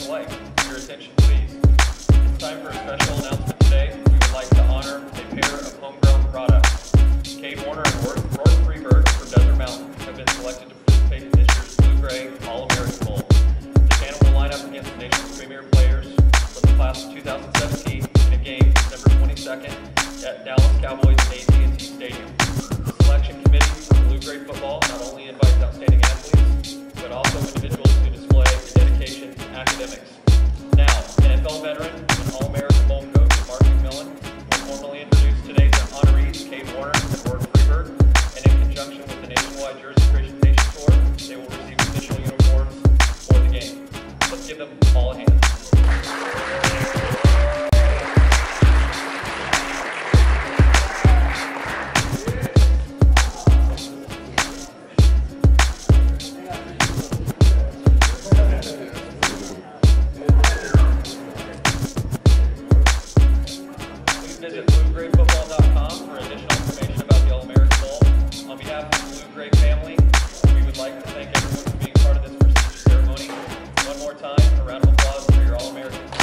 like. Your attention, please. It's time for a special announcement today. We would like to honor a pair of homegrown products. Kate Warner and Rourke Freeberg from Desert Mountain have been selected to participate in this year's Blue-Gray All-American Bowl. The tandem will line up against the nation's premier players from the class of 2017 in a game December 22nd at Dallas Cowboys AT&T Stadium. The selection committee for Blue-Gray football not only invites outstanding athletes, but also individuals who display their dedication to academics. Now, NFL veteran and All-American Bowl coach Mark McMillan will formally introduce today's honorees, Kate Warner and Rourke Freeberg, and in conjunction with the nationwide jersey presentation tour, they will receive official uniforms for the game. Let's give them all a hand. Visit BlueGrayFootball.com for additional information about the All-American Bowl. On behalf of the Blue-Gray family, we would like to thank everyone for being part of this prestigious ceremony. One more time, a round of applause for your All-American team.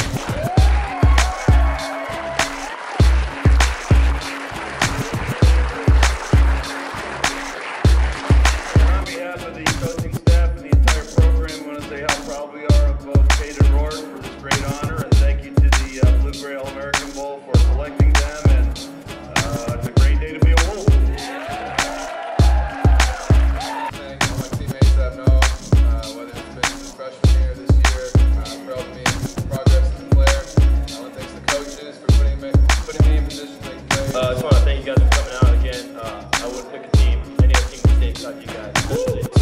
On behalf of the coaching staff and the entire program, I want to say how proud we are of both Kate and Rourke for this great honor, and thank you to the Blue-Gray All-American Bowl for selecting them, and it's a great day to be a Wolf. Thank all my teammates that know, whether it's been the freshman year this year, for helping me progress as a player. I want to thank the coaches for putting me in position to make plays. I just want to thank you guys for coming out again. I wouldn't pick a team, any other team in the state without you guys, especially